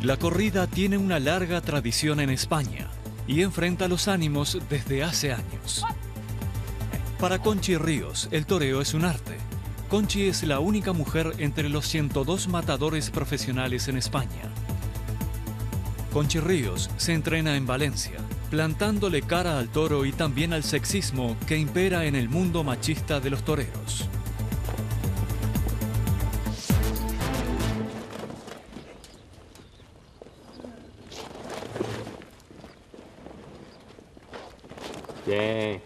La corrida tiene una larga tradición en España y enfrenta los ánimos desde hace años. Para Conchi Ríos, el toreo es un arte. Conchi es la única mujer entre los 102 matadores profesionales en España. Conchi Ríos se entrena en Valencia, plantándole cara al toro y también al sexismo que impera en el mundo machista de los toreros. Bien.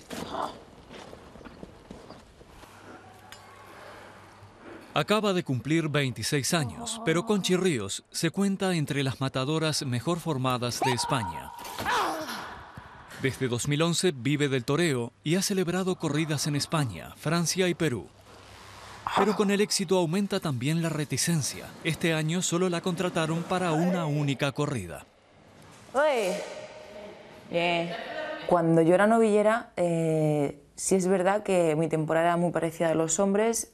Acaba de cumplir 26 años, pero Conchi Ríos se cuenta entre las matadoras mejor formadas de España. Desde 2011 vive del toreo y ha celebrado corridas en España, Francia y Perú. Pero con el éxito aumenta también la reticencia. Este año solo la contrataron para una única corrida. ¡Uy! Bien. Cuando yo era novillera, sí es verdad que mi temporada era muy parecida a los hombres.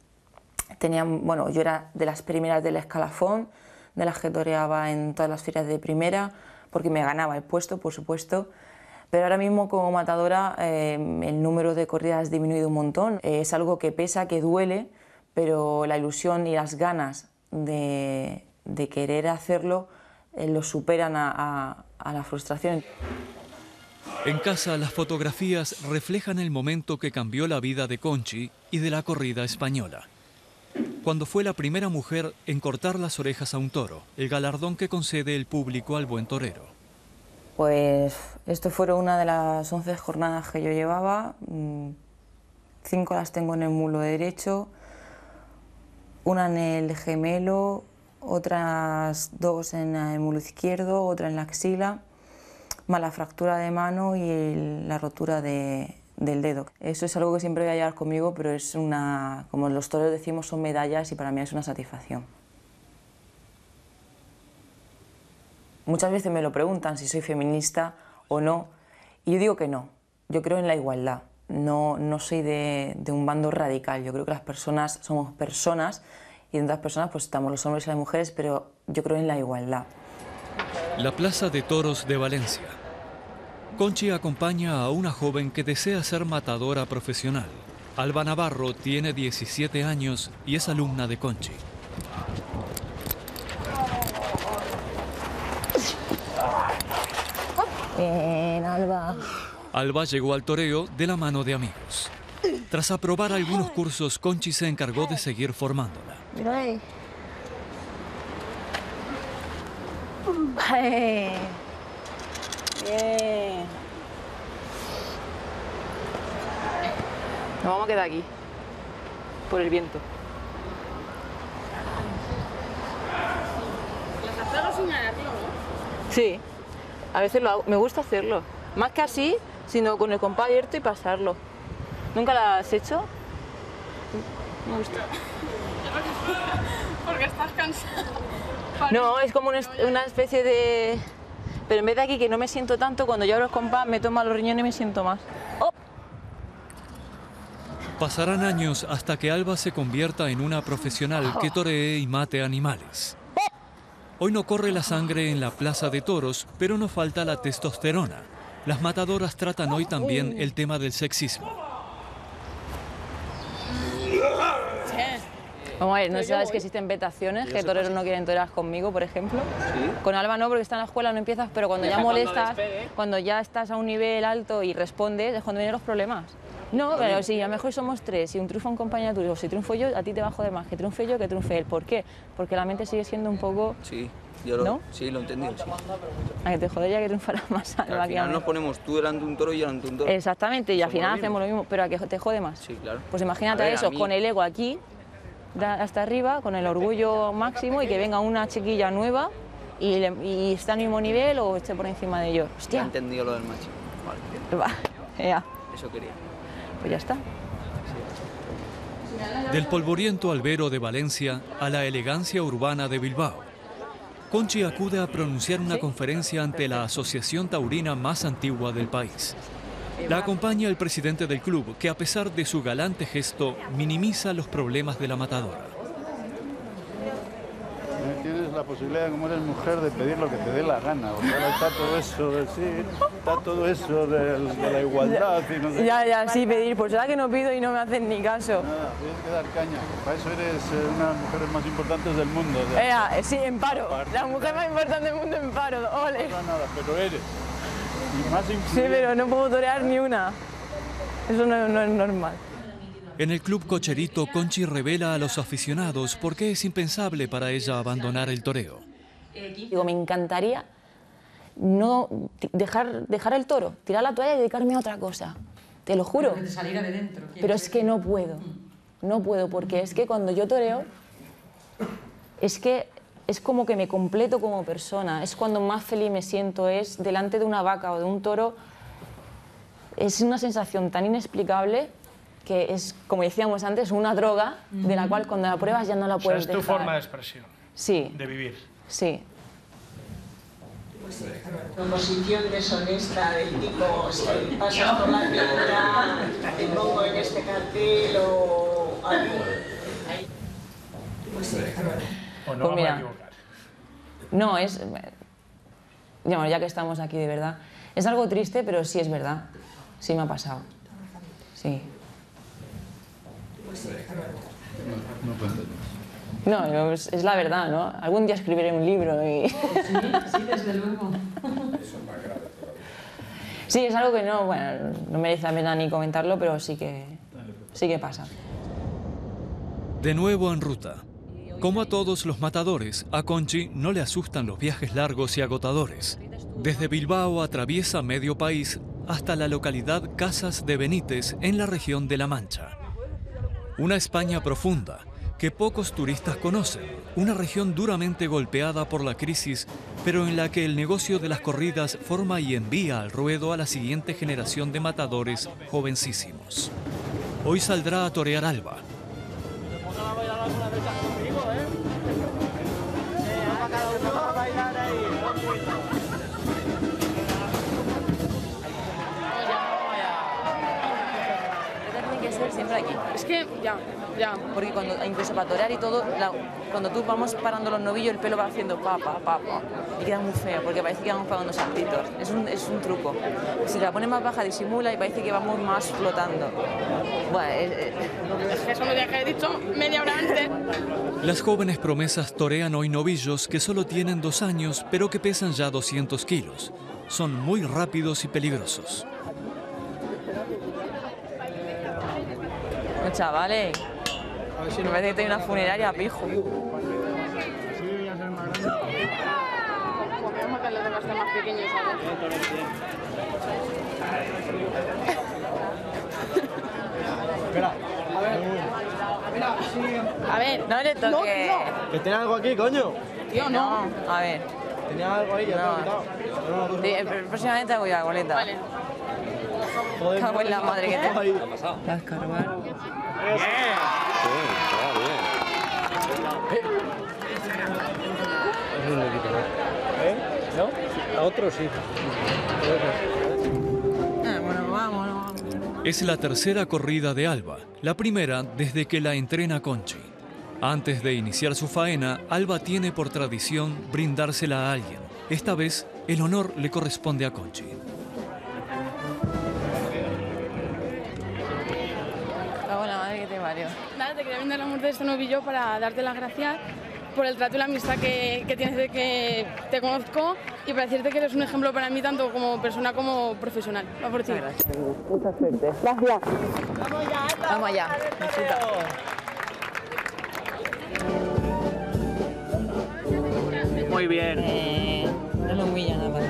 Yo era de las primeras del escalafón, de las que toreaba en todas las ferias de primera, porque me ganaba el puesto, por supuesto. Pero ahora mismo como matadora el número de corridas ha disminuido un montón. Es algo que pesa, que duele, pero la ilusión y las ganas de querer hacerlo lo superan a la frustración. En casa, las fotografías reflejan el momento que cambió la vida de Conchi y de la corrida española. Cuando fue la primera mujer en cortar las orejas a un toro, el galardón que concede el público al buen torero. Pues esto fueron una de las 11 jornadas que yo llevaba. 5 las tengo en el muslo derecho, una en el gemelo, otras 2 en el muslo izquierdo, otra en la axila, más la fractura de mano y la rotura del dedo. Eso es algo que siempre voy a llevar conmigo, pero es como los toreros decimos, son medallas y para mí es una satisfacción. Muchas veces me lo preguntan si soy feminista o no, y yo digo que no. Yo creo en la igualdad, no soy de un bando radical. Yo creo que las personas somos personas y entre las personas pues estamos los hombres y las mujeres, pero yo creo en la igualdad. La Plaza de Toros de Valencia. Conchi acompaña a una joven que desea ser matadora profesional. Alba Navarro tiene 17 años y es alumna de Conchi. Bien, Alba. Alba llegó al toreo de la mano de amigos. Tras aprobar algunos cursos, Conchi se encargó de seguir formándola. Mira ahí. Bien. Nos vamos a quedar aquí, por el viento. Las azagas sin ararlo, ¿no? Sí, a veces lo hago. Me gusta hacerlo. Más que así, sino con el compás abierto y pasarlo. ¿Nunca lo has hecho? Me gusta. Porque estás cansado. No, es como una especie de... Pero en vez de aquí, que no me siento tanto, cuando yo abro el compás me tomo los riñones y me siento más. ¡Oh! Pasarán años hasta que Alba se convierta en una profesional que toree y mate animales. Hoy no corre la sangre en la Plaza de Toros, pero no falta la testosterona. Las matadoras tratan hoy también el tema del sexismo. Vamos a ver, ¿no sabes que existen vetaciones? Que toreros no quieren torear conmigo, por ejemplo. ¿Sí? Con Alba no, porque está en la escuela, no empiezas, pero cuando ya molestas, cuando ya estás a un nivel alto y respondes, es cuando vienen los problemas. No, pero si a lo mejor somos 3, si un triunfa un compañero tuyo, o si triunfo yo, a ti te va a joder más que triunfe yo que triunfe él. ¿Por qué? Porque la mente sigue siendo un poco... Sí, sí, lo he entendido, sí. A que te jode ya que triunfará más Alba. Al final nos ponemos tú delante de un toro y yo delante de un toro. Exactamente, y al final hacemos lo mismo, pero a que te jode más. Sí, claro. Pues imagínate a eso, con el ego aquí, hasta arriba, con el orgullo máximo, y que venga una chiquilla nueva y esté al mismo nivel o esté por encima de ellos. Hostia. Ya he entendido lo del máximo. Vale. Ya. Eso quería. Pues ya está. Del polvoriento albero de Valencia a la elegancia urbana de Bilbao. Conchi acude a pronunciar una conferencia ante la asociación taurina más antigua del país. La acompaña el presidente del club, que a pesar de su galante gesto, minimiza los problemas de la matadora. Tienes la posibilidad, como eres mujer, de pedir lo que te dé la gana. Porque ahora está todo eso de sí, está todo eso de la igualdad y no sé. Ya, sí, pedir. Pues ahora que no pido y no me hacen ni caso. Nada, tienes que dar caña. Para eso eres una de las mujeres más importantes del mundo. O sea, sí, en paro. La mujer más importante del mundo en paro. Ole. No, nada, pero eres. Y más sí, pero no puedo torear ni una. Eso no es normal. En el club cocherito, Conchi revela a los aficionados por qué es impensable para ella abandonar el toreo. Digo, me encantaría no dejar el toro, tirar la toalla y dedicarme a otra cosa. Te lo juro. Pero, salir de dentro, pero es que no puedo. No puedo, porque es que cuando yo toreo, es que es como que me completo como persona. Es cuando más feliz me siento, es delante de una vaca o de un toro. Es una sensación tan inexplicable que es, como decíamos antes, una droga de la cual cuando la pruebas ya no la puedes dejar. Es tu forma de expresión. Sí. De vivir. Sí. Composición deshonesta del tipo, si pasas por la tienda, te pongo en este cartel o algo. O no, pues mira, vamos a equivocar. No, es... Bueno, ya que estamos aquí de verdad, es algo triste, pero sí es verdad. Sí me ha pasado. Sí. No, es la verdad, ¿no? Algún día escribiré un libro y... Sí, desde luego. Sí, es algo que no merece la pena ni comentarlo, pero sí que pasa. De nuevo en ruta. Como a todos los matadores, a Conchi no le asustan los viajes largos y agotadores. Desde Bilbao atraviesa medio país hasta la localidad Casas de Benítez, en la región de La Mancha. Una España profunda, que pocos turistas conocen, una región duramente golpeada por la crisis, pero en la que el negocio de las corridas forma y envía al ruedo a la siguiente generación de matadores jovencísimos. Hoy saldrá a torear Alba. Siempre aquí. Es que ya. Porque incluso para torear y todo, cuando tú vamos parando los novillos, el pelo va haciendo pa. Y queda muy feo, porque parece que vamos pagando saltitos. Es un truco. Si te la pones más baja, disimula y parece que vamos más flotando. Bueno, es que eso lo que he dicho media hora antes. Las jóvenes promesas torean hoy novillos que solo tienen 2 años, pero que pesan ya 200 kilos. Son muy rápidos y peligrosos. Chavales, me parece que tengo una funeraria, pijo. Podemos que los demás están más pequeños, Espera, a ver. No le toques. ¿Que tiene algo aquí, coño? Tío, no. A ver. Tenía algo ahí, ya te lo he quitado. Sí, próximamente hago ya, boleta. Vale. Joder, cago en la madre que te... ¿Qué ha pasado? La escarbar. ¿No? A otro sí. Bueno, vámonos. Es la tercera corrida de Alba, la primera desde que la entrena Conchi. Antes de iniciar su faena, Alba tiene por tradición brindársela a alguien. Esta vez, el honor le corresponde a Conchi. Cago en la madre que te parió. Nada, te quería brindar la muerte de este novillo para darte las gracias por el trato y la amistad que tienes de que te conozco y para decirte que eres un ejemplo para mí tanto como persona como profesional. Va por ti. Mucha suerte. Gracias. Vamos allá. Muy bien. No lo humilla nada.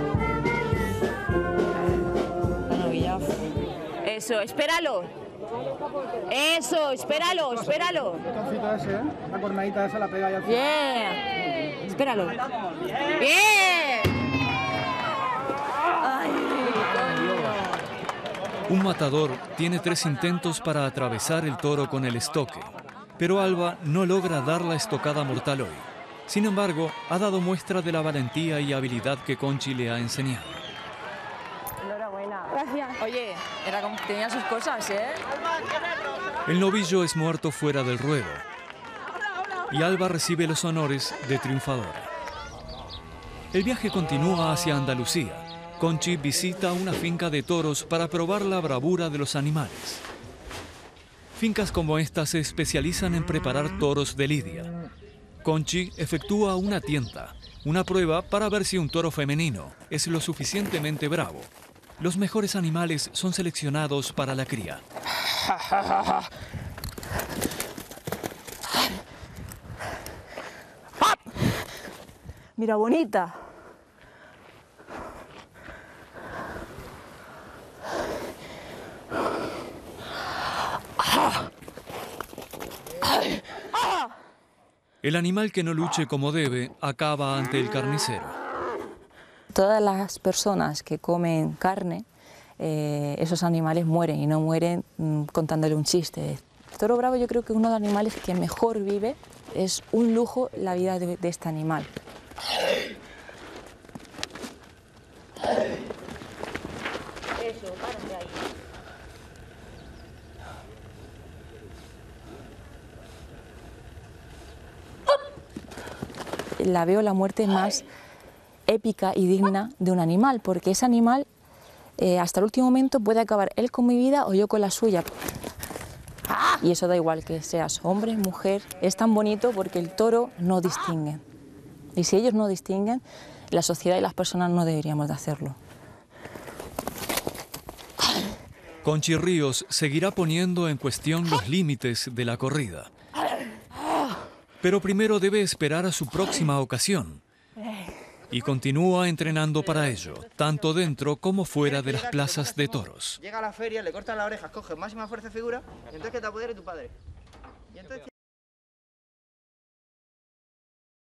No humilla. Eso, espéralo. Eso, espéralo. El cancito ese, ¿eh? La cornadita esa la pega ya al final. Bien. Espéralo. Bien. Ay, Un matador tiene 3 intentos para atravesar el toro con el estoque, pero Alba no logra dar la estocada mortal hoy. Sin embargo, ha dado muestra de la valentía y habilidad que Conchi le ha enseñado. enhorabuena. Gracias. Oye, tenía sus cosas, ¿eh? El novillo es muerto fuera del ruedo y Alba recibe los honores de triunfadora. El viaje continúa hacia Andalucía. Conchi visita una finca de toros para probar la bravura de los animales. Fincas como esta se especializan en preparar toros de lidia. Conchi efectúa una tienta, una prueba para ver si un toro femenino es lo suficientemente bravo. Los mejores animales son seleccionados para la cría. Mira, bonita. El animal que no luche como debe acaba ante el carnicero. Todas las personas que comen carne, esos animales mueren y no mueren contándole un chiste. El toro bravo yo creo que es uno de los animales que mejor vive, es un lujo la vida de este animal. Eso, párate ahí. La veo la muerte más épica y digna de un animal, porque ese animal hasta el último momento puede acabar él con mi vida o yo con la suya. Y eso da igual que seas hombre, mujer, es tan bonito porque el toro no distingue. Y si ellos no distinguen, la sociedad y las personas no deberíamos de hacerlo. Conchi Ríos seguirá poniendo en cuestión los límites de la corrida. Pero primero debe esperar a su próxima ocasión. Y continúa entrenando para ello, tanto dentro como fuera de las plazas de toros. Llega a la feria, le cortan las orejas, coge máxima fuerza de figura, y entonces que te apodere tu padre. Y entonces...